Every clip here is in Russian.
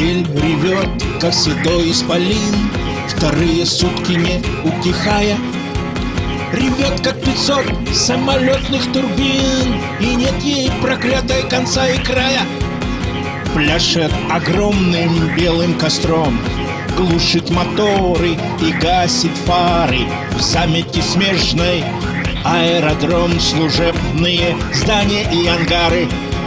Метель ревет, как седой исполин, вторые сутки не утихая. Ревет, как 500 самолетных турбин, и нет ей проклятой конца и края. Пляшет огромным белым костром, глушит моторы и гасит фары. В замете смежной аэродром, служебные здания и ангары.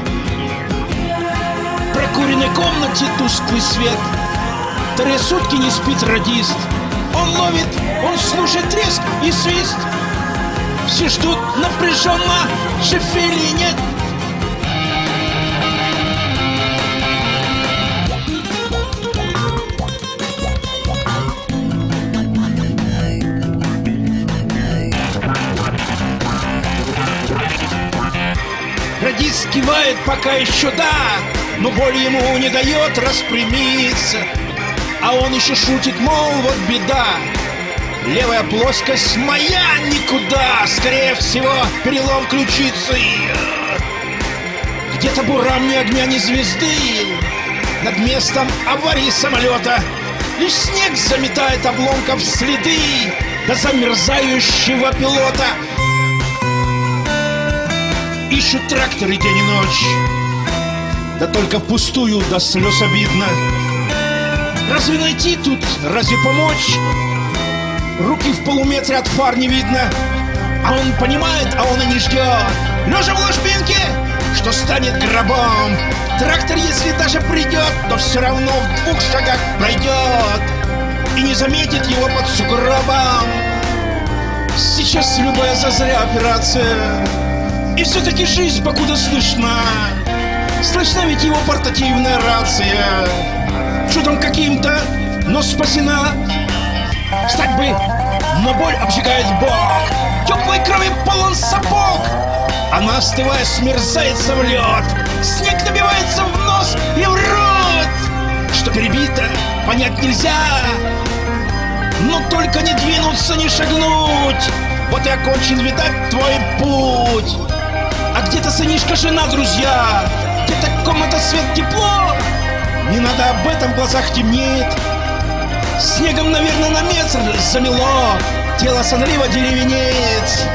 В прокуренной комнате тусклый свет, вторые сутки не спит радист. Он ловит, он слушает треск и свист. Все ждут напряженно, жив или нет. Радист кивает пока еще да, но боль ему не дает распрямиться. А он еще шутит, мол, вот беда, левая плоскость моя никуда. Скорее всего, перелом ключицы. Где-то буран, ни огня, ни звезды. Над местом аварии самолета лишь снег заметает обломков следы до замерзающего пилота. Ищут тракторы день и ночь, да только впустую, до слез обидно. Разве найти тут, разве помочь? Руки в полуметре от фар не видно. А он понимает, а он и не ждет, лежа в ложбинке, что станет гробом. Трактор, если даже придет, то все равно в 2 шагах пройдет и не заметит его под сугробом. Сейчас любая зазря операция, и все-таки жизнь покуда слышна. Слышна ведь его портативная рация. Чудом каким-то, но спасена. Встать бы, но боль обжигает бок. Теплой крови полон сапог. Она, остывая, смерзается в лед. Снег набивается в нос и в рот. Что перебито, понять нельзя, но только не двинуться, не шагнуть. Вот и окончен, видать, твой путь. А где-то сынишка, жена, друзья, где-то комната, свет, тепло. Не надо об этом, в глазах темнеет. Снегом, наверное, на метр замело. Тело сонливо деревенеет.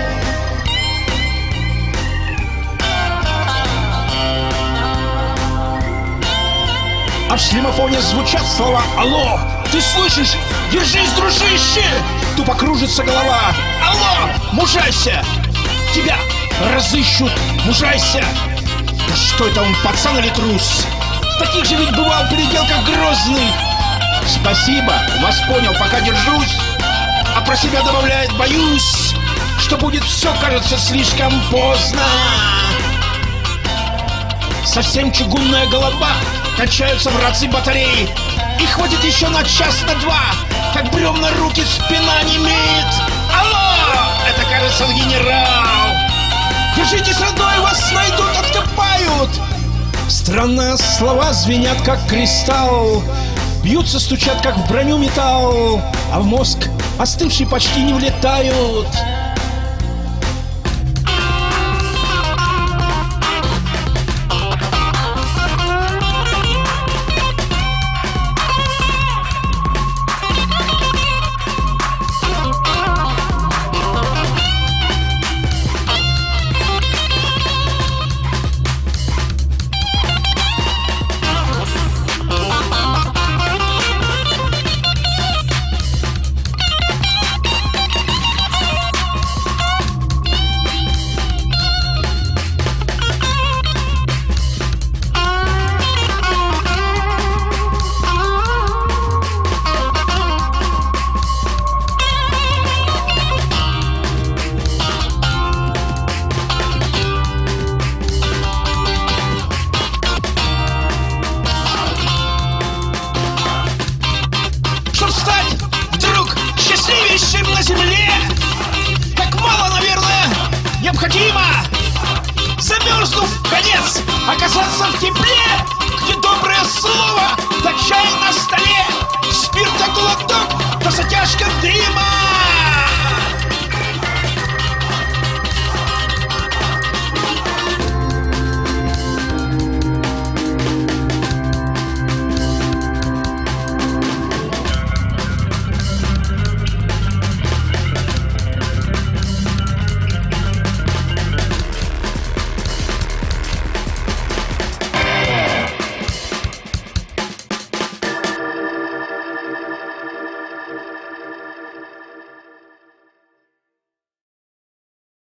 А в шлемофоне звучат слова: алло, ты слышишь? Держись, дружище! Тупо кружится голова. Алло, мужайся! Тебя разыщут, мужайся! Да что это он, пацан или трус? Таких же ведь бывал в переделках грозных. Спасибо, вас понял, пока держусь. А про себя добавляет: боюсь, что будет все, кажется, слишком поздно. Совсем чугунная голова, кончаются в рации батареи. И хватит еще на час, на два, как бревна руки, спина немеет. Алло, это, кажется, генерал. Держитесь, родной, вас найдут, откопают. Странные слова звенят, как кристалл, бьются, стучат, как в броню металл, а в мозг остывший почти не влетают. На земле, как мало, наверное, необходимо, замерзнув в конец, оказаться в тепле, где доброе слово, да чай на столе.